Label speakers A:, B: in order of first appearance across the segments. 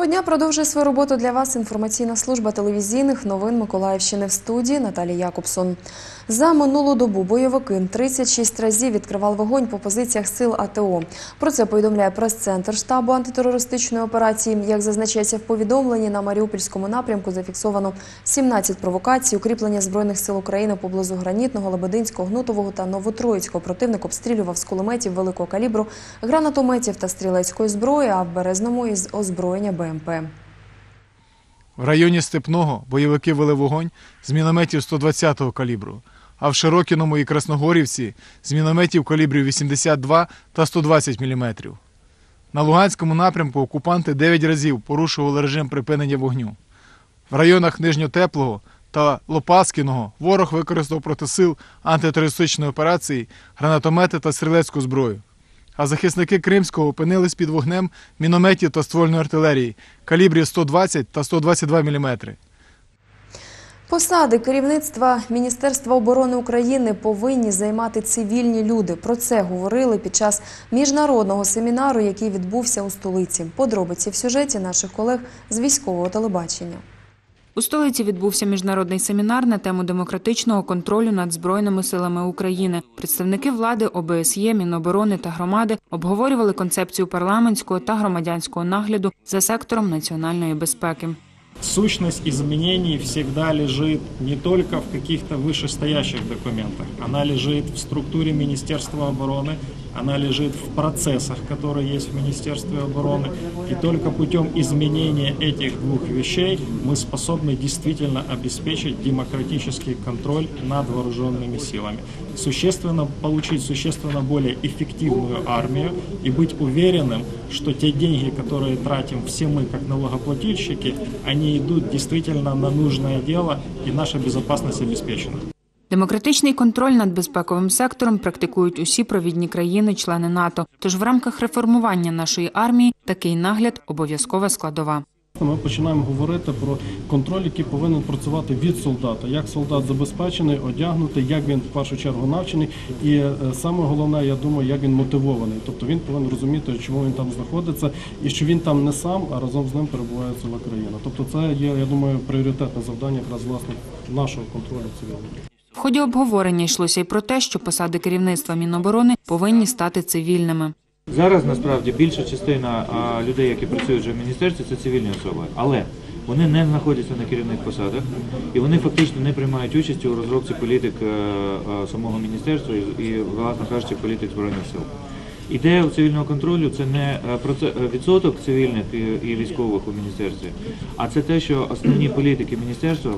A: дня продовжує свою роботу для вас інформаційна служба телевізійних новин Миколаївщини. В студії Наталія Якобсон. За минулу добу бойовики 36 разів відкривали вогонь по позиціях сил АТО. Про це повідомляє прес-центр штабу антитерористичної операції. Як зазначається в повідомленні, на Маріупольському напрямку зафіксовано 17 провокацій. Укріплення Збройних сил України поблизу Гранітного, Лебединського, Гнутового та Новотроїцького противник обстрілював з кулеметів великого калібру, гранатометів та стрілецької зброї, а в Березному – із озброєння БМП.
B: В районі Степного бойовики вели вогонь з мінометів 120-го калібру, а в Широкіному і Красногорівці – з мінометів калібрів 82 та 120 мм. На Луганському напрямку окупанти 9 разів порушували режим припинення вогню. В районах Нижньотеплого та Лопаскіного ворог використав проти сил антитерористичної операції гранатомети та стрілецьку зброю. А захисники Кримського опинились під вогнем мінометів та ствольної артилерії калібрів 120 та 122 мм.
A: Посади керівництва Міністерства оборони України повинні займати цивільні люди. Про це говорили під час міжнародного семінару, який відбувся у столиці. Подробиці в сюжеті наших колег з військового телебачення.
C: У столиці відбувся міжнародний семінар на тему демократичного контролю над Збройними силами України. Представники влади, ОБСЄ, Міноборони та громади обговорювали концепцію парламентського та громадянського нагляду за сектором національної безпеки.
D: Сущность изменений всегда лежит не только в каких-то вышестоящих документах. Она лежит в структуре Министерства обороны, она лежит в процессах, которые есть в Министерстве обороны. И только путем изменения этих двух вещей мы способны действительно обеспечить демократический контроль над вооруженными силами. Получить существенно более эффективную армию и быть уверенным, что те деньги, которые тратим все мы как налогоплательщики, они идут действительно на нужное дело, и наша безопасность обеспечена.
C: Демократичний контроль над безпековим сектором практикують усі провідні країни-члени НАТО. Тож в рамках реформування нашої армії такий нагляд – обов'язкова складова.
E: Ми починаємо говорити про контроль, який повинен працювати від солдата. Як солдат забезпечений, одягнутий, як він в першу чергу навчений і саме головне, я думаю, як він мотивований. Тобто він повинен розуміти, чому він там знаходиться і що він там не сам, а разом з ним перебуває ціла країна. Тобто це є, я думаю, пріоритетне завдання якраз власне нашого контролю цивільного.
C: В ході обговорення йшлося й про те, що посади керівництва Міноборони повинні стати цивільними.
F: Зараз, насправді, більша частина людей, які працюють вже в міністерстві, це цивільні особи. Але вони не знаходяться на керівних посадах і вони фактично не приймають участь у розробці політик самого міністерства і, власне кажучи, політик Збройних сил. Ідея цивільного контролю – це не відсоток цивільних і військових у міністерстві, а це те, що основні політики міністерства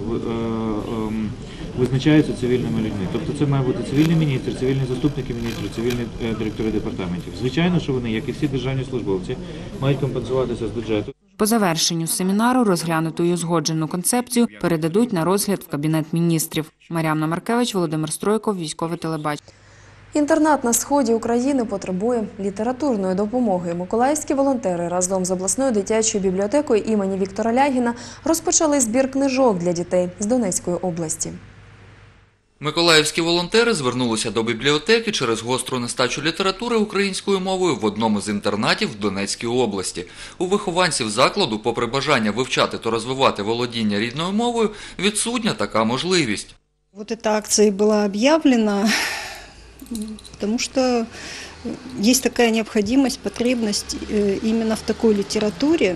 F: визначаються цивільними людьми. Тобто це має бути цивільний міністр, цивільні заступники міністрів, цивільні директори департаментів. Звичайно, що вони, як і всі державні службовці, мають компенсуватися з бюджету.
C: По завершенню семінару розглянуту і узгоджену концепцію передадуть на розгляд в Кабінет міністрів. Мар'яна Маркевич, Володимир Стройко, Військове телебачення.
A: Інтернат на сході України потребує літературної допомоги. Миколаївські волонтери разом з обласною дитячою бібліотекою імені Віктора Лягіна розпочали збір книжок для дітей з Донецької області.
G: Миколаївські волонтери звернулися до бібліотеки через гостру нестачу літератури українською мовою в одному з інтернатів в Донецькій області. У вихованців закладу, попри бажання вивчати та розвивати володіння рідною мовою, відсутня така можливість.
H: Вот эта акция была объявлена, потому что есть такая необходимость, потребность именно в такой литературе,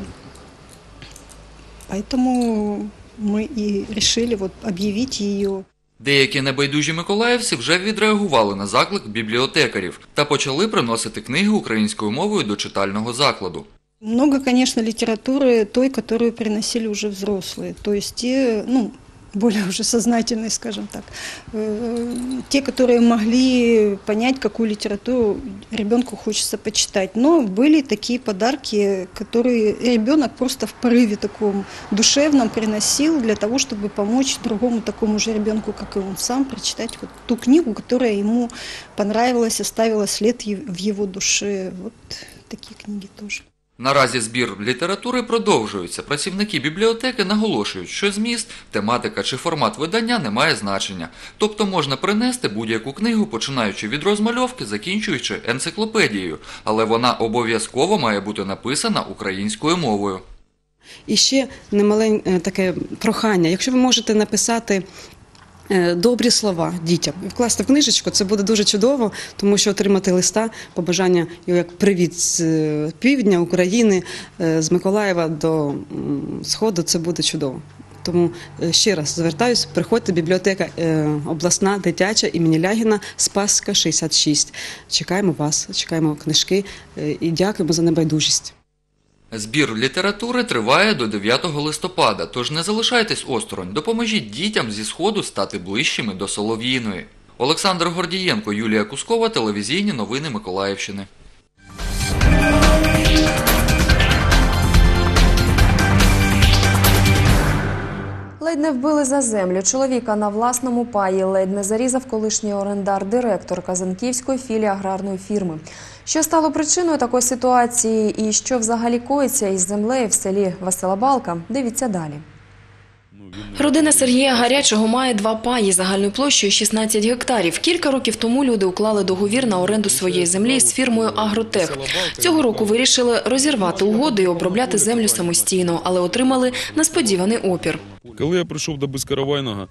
H: поэтому мы и решили объявить ее.
G: Деякі небайдужі миколаївці вже відреагували на заклик бібліотекарів та почали приносити книги українською мовою до читального закладу.
H: Много, конечно, литературы той, которую приносили уже взрослые, то есть те, более уже сознательные, скажем так, те, которые могли понять, какую литературу ребенку хочется почитать. Но были такие подарки, которые ребенок просто в порыве таком душевном приносил для того, чтобы помочь другому такому же ребенку, как и он сам, прочитать ту книгу, которая ему понравилась, оставила след в его душе. Вот такие книги тоже.
G: Наразі збір літератури продовжується. Працівники бібліотеки наголошують, що зміст, тематика чи формат видання не має значення. Тобто можна принести будь-яку книгу, починаючи від розмальовки, закінчуючи енциклопедією. Але вона обов'язково має бути написана українською мовою.
I: І ще немаленьке таке прохання. Якщо ви можете написати добрі слова дітям і вкласти в книжечку, це буде дуже чудово, тому що отримати листа, побажання, як привіт з півдня України, з Миколаєва до Сходу, це буде чудово. Тому ще раз звертаюся, приходьте, бібліотека обласна, дитяча імені Лягіна, Спасська, 66. Чекаємо вас, чекаємо книжки і дякуємо за небайдужість.
G: Збір літератури триває до 9 листопада, тож не залишайтесь осторонь, допоможіть дітям зі Сходу стати ближчими до Солов'їної. Олександр Гордієнко, Юлія Кускова, телевізійні новини Миколаївщини.
A: Ледь не вбили за землю. Чоловіка на власному паї ледь не зарізав колишній орендар-директор Казанківської філії аграрної фірми. Що стало причиною такої ситуації і що взагалі коїться із землею в селі Васила Балка, дивіться далі. Родина Сергія Гарячого має 2 паї загальною площею 16 гектарів. Кілька років тому люди уклали договір на оренду своєї землі з фірмою «Агротех». Цього року вирішили розірвати угоду і обробляти землю самостійно, але отримали несподіваний опір.
J: Коли я прийшов до Безкоровайного,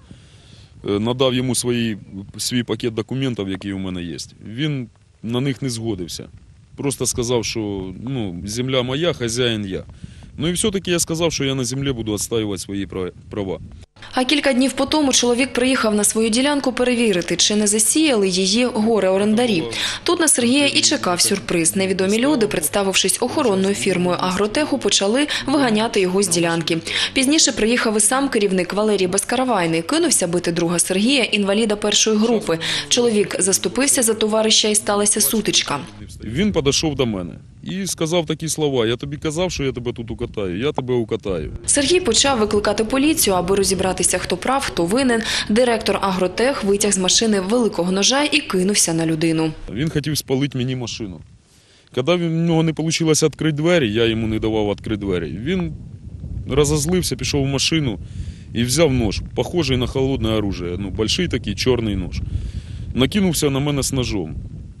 J: надав йому свій пакет документів, які у мене є, він на них не згодився. Просто сказав, що земля моя, хазяїн я. Ну і все-таки я сказав, що я на землі буду відстоювати свої права.
A: А кілька днів по тому чоловік приїхав на свою ділянку перевірити, чи не засіяли її горе-орендарі. Тут на Сергія і чекав сюрприз. Невідомі люди, представившись охоронною фірмою «Агротеху», почали виганяти його з ділянки. Пізніше приїхав і сам керівник Валерій Безкоровайний. Кинувся бити друга Сергія, інваліда першої групи. Чоловік заступився за товариша і сталася сутичка.
J: Він підійшов до мене і сказав такі слова: «Я тобі казав, що я тебе тут укатаю, я тебе укатаю».
A: Сергій почав викликати поліцію, аби розібратися, хто прав, хто винен. Директор «Агротех» витяг з машини великого ножа і кинувся на людину.
J: Він хотів спалити мені машину. Коли в нього не вийшло відкрити двері, я йому не давав відкрити двері, він розозлився, пішов в машину і взяв нож, похожий на холодне оружие, великий такий чорний нож. Накинувся на мене з ножом.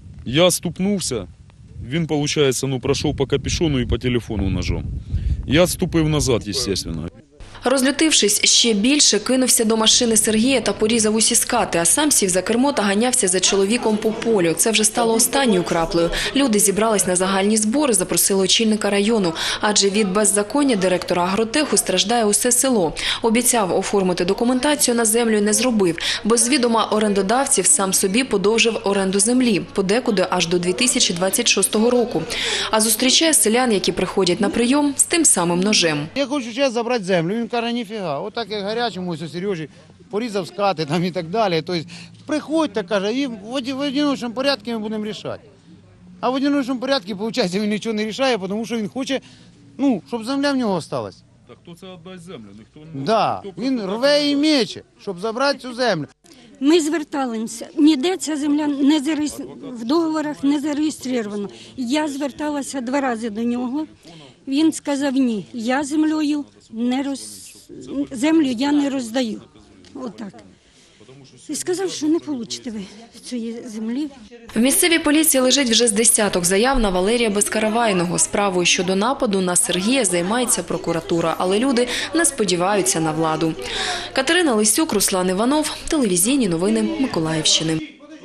J: Я ступнувся, він, виходить, пройшов по капюшону і по телефону ножом. Я відступив назад, звісно.
A: Розлютившись ще більше, кинувся до машини Сергія та порізав усі скати, а сам сів за кермо та ганявся за чоловіком по полю. Це вже стало останньою краплею. Люди зібрались на загальні збори, запросили очільника району, адже від беззаконня директора «Агротеху» страждає усе село. Обіцяв оформити документацію на землю і не зробив. Без відома орендодавців сам собі подовжив оренду землі, подекуди аж до 2026 року. А зустрічає селян, які приходять на прийом, з тим самим ножем.
K: Я хочу зараз забрати землю. Він каже, ніфіга, отак як Гарячому, ось у Сережі, порізав скати там і так далі. Тобто, приходьте, каже, і в одиночному порядку ми будемо рішати. А в одиночному порядку, виходить, він нічого не рішає, тому що він хоче, щоб земля в нього залишилась.
J: Так хто це віддасть землю?
K: Да, він рве і мече, щоб забрати цю землю.
L: Ми зверталися, ніде ця земля в договорах не зареєстрована. Я зверталася 2 рази до нього. Він сказав, ні, я землю я не роздаю. Отак. І сказав, що не получите ви цієї землі.
A: В місцевій поліції лежить вже з десяток заяв на Валерія Безкоровайного. Справою щодо нападу на Сергія займається прокуратура, але люди не сподіваються на владу. Катерина Лисюк, Руслан Іванов, телевізійні новини Миколаївщини.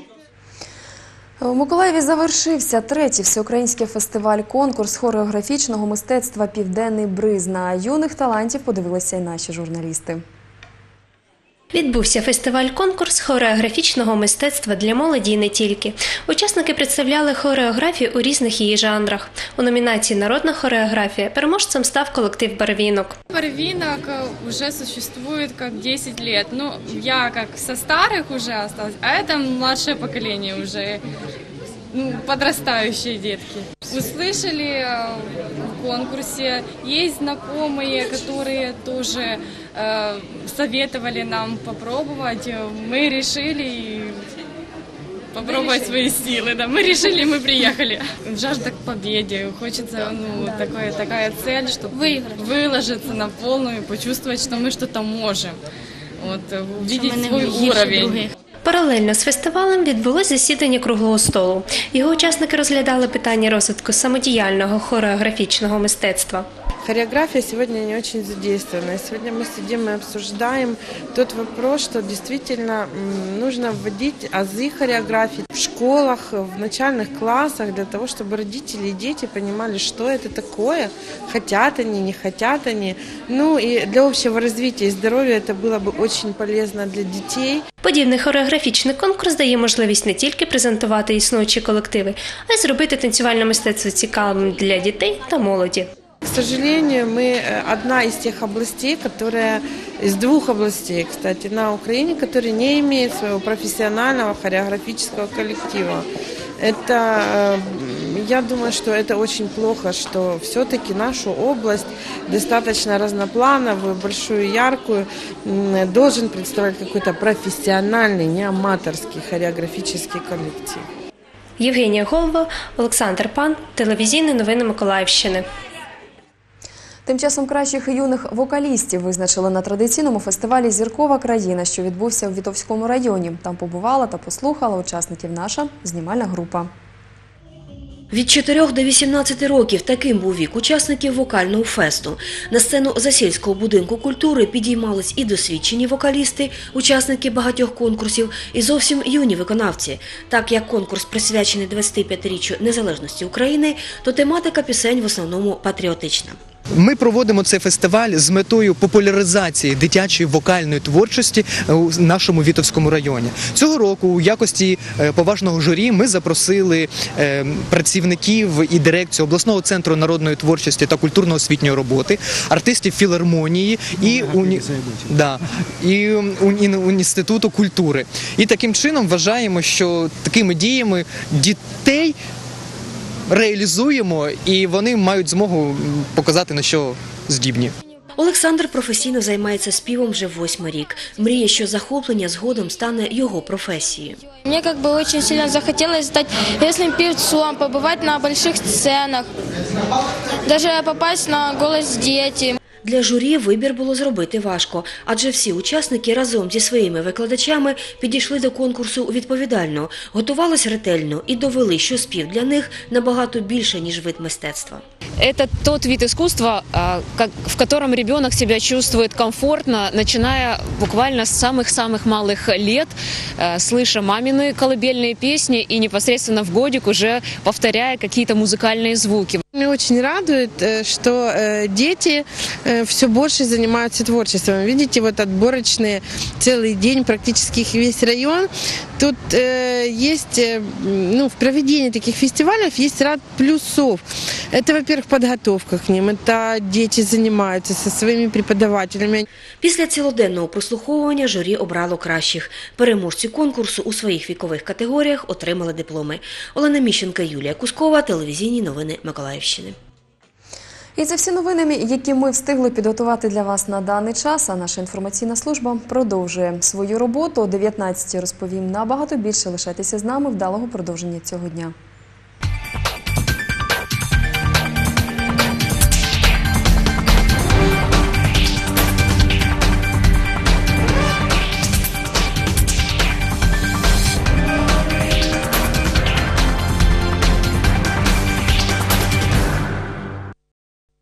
A: У Миколаєві завершився 3-й всеукраїнський фестиваль-конкурс хореографічного мистецтва «Південний бриз». На юних талантів подивилися і наші журналісти.
M: Відбувся фестиваль-конкурс хореографічного мистецтва для молоді і не тільки. Учасники представляли хореографію у різних її жанрах. У номінації «Народна хореографія» переможцем став колектив «Барвінок».
N: «Барвінок» вже существует как 10 лет. Я как со старых уже осталась, а это младшее поколение уже, подрастающие детки. Услышали в конкурсе, есть знакомые, которые тоже советовали нам попробовать. Мы решили попробовать свои силы. Да. Мы решили, мы приехали. Жажда к победе. Хочется такая цель, чтобы выложиться на полную и почувствовать, что мы что-то можем. Увидеть свой уровень.
M: Паралельно з фестивалем відбулось засідання круглого столу. Його учасники розглядали питання розвитку самодіяльного хореографічного мистецтва.
O: хореография сегодня не очень задействована. И сегодня мы сидим и обсуждаем тот вопрос, что действительно нужно вводить азы хореографии в школах, в начальных классах, для того, чтобы родители и дети понимали, что это такое, хотят они, не хотят они. Ну и для общего развития и здоровья это было бы очень полезно для детей.
M: Подібний хореографічний конкурс дає можливість не тільки презентувати існуючі колективи, а й зробити танцювальне мистецтво цікавим для дітей та молоді.
O: К сожалению, мы одна из тех областей, из двух областей, кстати, на Украине, которые не имеют своего профессионального хореографического коллектива. Я думаю, что это очень плохо, что все-таки нашу область достаточно разноплановую, большую, яркую, должен представлять какой-то профессиональный, не аматорский хореографический коллектив.
M: Євгенія Голова, Олександр Пан, телевізійні новини Миколаївщини.
A: Тим часом кращих юних вокалістів визначили на традиційному фестивалі «Зіркова країна», що відбувся у Вітовському районі. Там побувала та послухала учасників наша знімальна група.
P: Від 4 до 18 років таким був вік учасників вокального фесту. На сцену Засільського будинку культури підіймались і досвідчені вокалісти, учасники багатьох конкурсів, і зовсім юні виконавці. Так як конкурс присвячений 25-річчю незалежності України, то тематика пісень в основному патріотична.
Q: Ми проводимо цей фестиваль з метою популяризації дитячої вокальної творчості у нашому Вітовському районі. Цього року у якості поважного журі ми запросили працівників і дирекцію обласного центру народної творчості та культурно-освітньої роботи, артистів філармонії і Інституту культури. І таким чином вважаємо, що такими діями дітей реалізуємо, і вони мають змогу показати, на що здібні.
P: Олександр професійно займається співом вже 8-й рік. Мріє, що захоплення згодом стане його професією.
R: Мне очень сильно захотелось стать известным певцом, побывать на больших сценах, даже попасть на «Голос дети».
P: Для журі вибір було зробити важко, адже всі учасники разом зі своїми викладачами підійшли до конкурсу відповідально, готувались ретельно і довели, що спів для них набагато більше, ніж вид мистецтва.
S: Это тот вид искусства, в котором ребенок себя чувствует комфортно, начиная буквально с самых-самых малых лет, слыша мамины колыбельные песни и непосредственно в годик уже повторяя какие-то музыкальные звуки.
O: Меня очень радует, что дети все больше занимаются творчеством. Видите, вот отборочные целый день, практически весь район. Тут есть, в проведении таких фестивалей есть ряд плюсов. Это, во-первых, подготовка к ним, это дети занимаются со своими преподавателями.
P: Після цілоденного прослуховування журі обрало кращих. Переможці конкурсу у своїх вікових категоріях отримали дипломи. Олена Міщенка, Юлія Кускова, телевізійні новини Миколаївщини.
A: І це всі новини, які ми встигли підготувати для вас на даний час, а наша інформаційна служба продовжує свою роботу. О 19-й розповім набагато більше. Лишайтеся з нами. Вдалого продовження цього дня.